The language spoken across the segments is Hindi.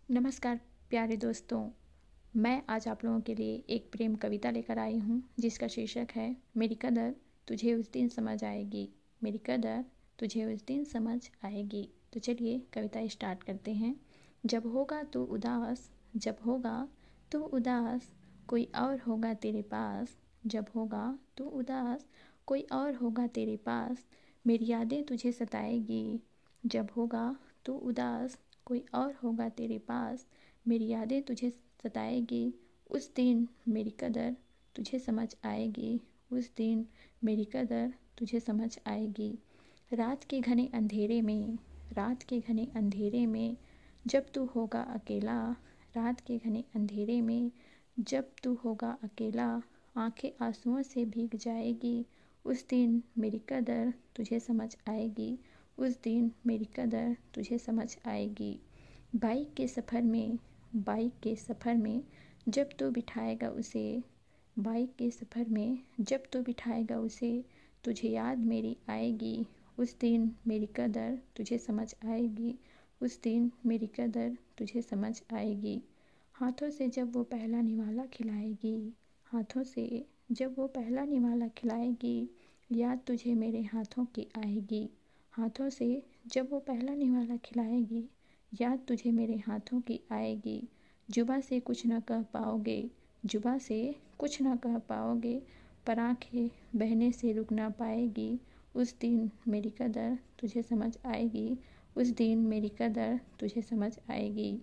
नमस्कार प्यारे दोस्तों। मैं आज आप लोगों के लिए एक प्रेम कविता लेकर आई हूँ जिसका शीर्षक है मेरी कदर तुझे उस दिन समझ आएगी। मेरी कदर तुझे उस दिन समझ आएगी। तो चलिए कविता स्टार्ट करते हैं। जब होगा तू उदास, जब होगा तू उदास, कोई और होगा तेरे पास। जब होगा तू उदास, कोई और होगा तेरे पास, मेरी यादें तुझे सताएगी। जब होगा तू उदास, कोई और होगा तेरे पास, मेरी यादें तुझे सताएगी। उस दिन मेरी कदर तुझे समझ आएगी। उस दिन मेरी कदर तुझे समझ आएगी। रात के घने अंधेरे में, रात के घने अंधेरे में, जब तू होगा अकेला। रात के घने अंधेरे में जब तू होगा अकेला, आंखें आंसुओं से भीग जाएगी। उस दिन मेरी कदर तुझे समझ आएगी। उस दिन मेरी कदर तुझे समझ आएगी। बाइक के सफ़र में, बाइक के सफ़र में जब तू बिठाएगा उसे, बाइक के सफ़र में जब तू बिठाएगा उसे, तुझे याद मेरी आएगी। उस दिन मेरी कदर तुझे समझ आएगी। उस दिन मेरी कदर तुझे समझ आएगी। हाथों से जब वो पहला निवाला खिलाएगी, हाथों से जब वो पहला निवाला खिलाएगी, याद तुझे मेरे हाथों की आएगी। हाथों से जब वो पहला निवाला खिलाएगी, याद तुझे मेरे हाथों की आएगी। जुबां से कुछ न कह पाओगे, जुबां से कुछ न कह पाओगे, पर आंखें बहने से रुक ना पाएगी। उस दिन मेरी कदर तुझे समझ आएगी। उस दिन मेरी कदर तुझे समझ आएगी।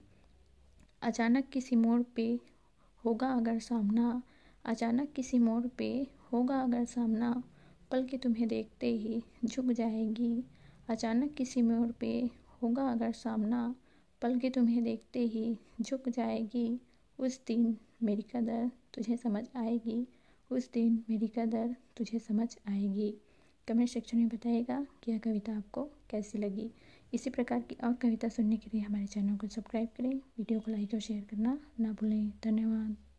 अचानक किसी मोड़ पे होगा अगर सामना, अचानक किसी मोड़ पे होगा अगर सामना, पल के तुम्हें देखते ही झुक जाएगी। अचानक किसी मोड़ पे होगा अगर सामना, पल के तुम्हें देखते ही झुक जाएगी। उस दिन मेरी कदर तुझे समझ आएगी। उस दिन मेरी कदर तुझे समझ आएगी। कमेंट सेक्शन में बताइएगा कि यह कविता आपको कैसी लगी। इसी प्रकार की और कविता सुनने के लिए हमारे चैनल को सब्सक्राइब करें, वीडियो को लाइक और शेयर करना ना भूलें। धन्यवाद।